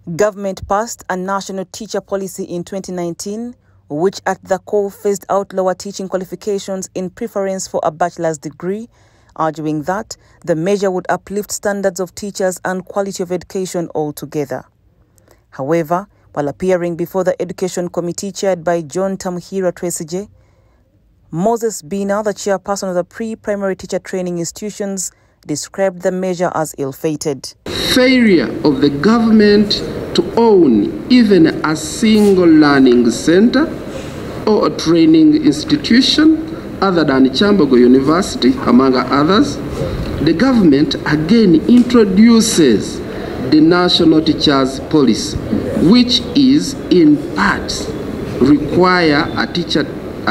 Government passed a national teacher policy in 2019, which at the core phased out lower teaching qualifications in preference for a bachelor's degree, arguing that the measure would uplift standards of teachers and quality of education altogether. However, while appearing before the Education Committee chaired by John Tamuhira Twesigye, Moses Bina, the chairperson of the pre-primary teacher training institutions, described the measure as ill-fated. Failure of the government to own even a single learning center or a training institution other than Kyambogo University, among others. The government again introduces the National Teachers Policy, which is in part require a teacher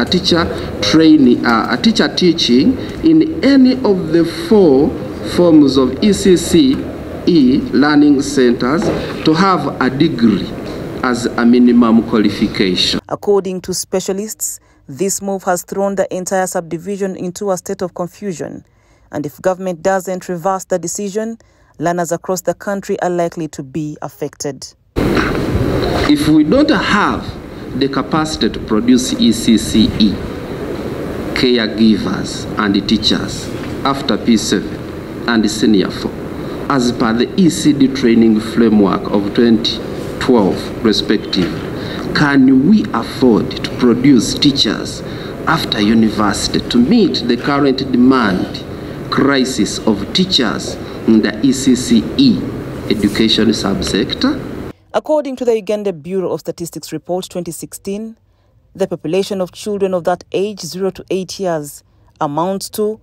teaching in any of the 4 forms of ECCE learning centers to have a degree as a minimum qualification. According to specialists, this move has thrown the entire subdivision into a state of confusion, and if government doesn't reverse the decision, learners across the country are likely to be affected. If we don't have the capacity to produce ECCE, caregivers and teachers after P7 and Senior 4, as per the ECD training framework of 2012 respectively, can we afford to produce teachers after university to meet the current demand crisis of teachers in the ECCE education subsector? According to the Uganda Bureau of Statistics Report 2016, the population of children of that age 0 to 8 years amounts to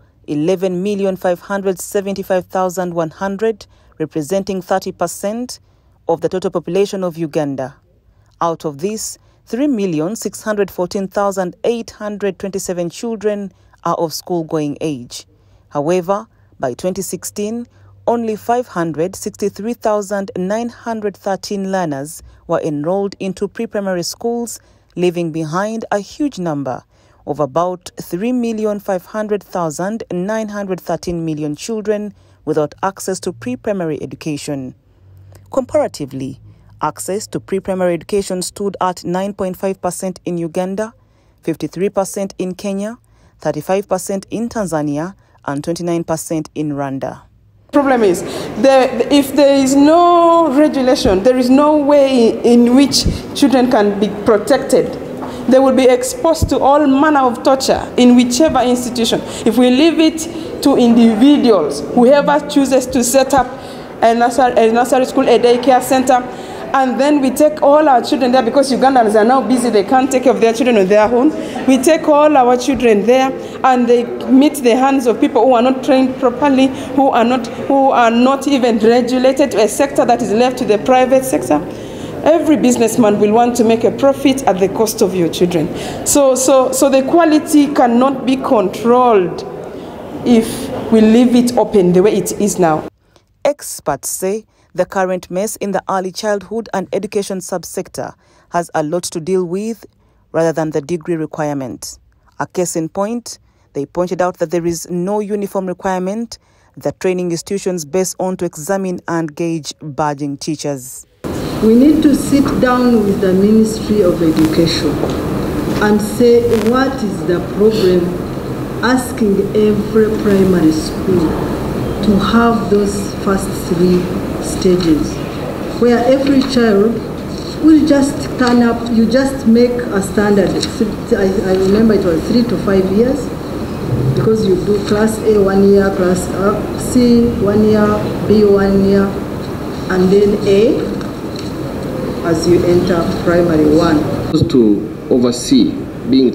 11,575,100, representing 30% of the total population of Uganda. Out of this, 3,614,827 children are of school-going age. However, by 2016, only 563,913 learners were enrolled into pre-primary schools, leaving behind a huge number of about 3,500,913 children without access to pre-primary education. Comparatively, access to pre-primary education stood at 9.5% in Uganda, 53% in Kenya, 35% in Tanzania, and 29% in Rwanda. The problem is, if there is no regulation, there is no way in which children can be protected. They will be exposed to all manner of torture in whichever institution. If we leave it to individuals, whoever chooses to set up a nursery school, a daycare center, and then we take all our children there because Ugandans are now busy, they can't take care of their children on their own. We take all our children there and they meet the hands of people who are not trained properly, who are not even regulated, to a sector that is left to the private sector. Every businessman will want to make a profit at the cost of your children. So the quality cannot be controlled if we leave it open the way it is now. Experts say the current mess in the early childhood and education subsector has a lot to deal with rather than the degree requirement. A case in point, they pointed out that there is no uniform requirement that training institutions base on to examine and gauge badging teachers. We need to sit down with the Ministry of Education and say what is the problem, asking every primary school to have those first 3 stages, where every child will just turn up. You just make a standard. I remember it was 3 to 5 years, because you do class A 1 year, class C 1 year, B 1 year, and then A as you enter primary 1. To oversee being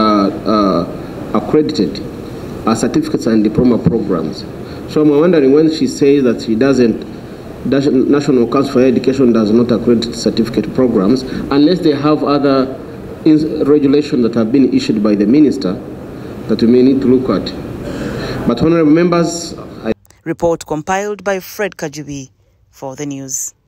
accredited certificates and diploma programs. So I'm wondering, when she says that she doesn't, National Council for Education does not accredit certificate programs unless they have other regulations that have been issued by the minister that we may need to look at. But honorable members, Report compiled by Fred Kajubi for the news.